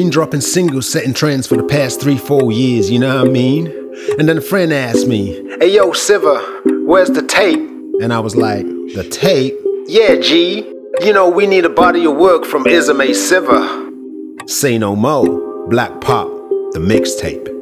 Been dropping singles, setting trends for the past 3-4 years, you know what I mean? And then a friend asked me, "Hey yo, Siva, where's the tape?" And I was like, "The tape? Yeah, G. You know, we need a body of work from IZAME SIVA." Say no more, Black Pop, the mixtape.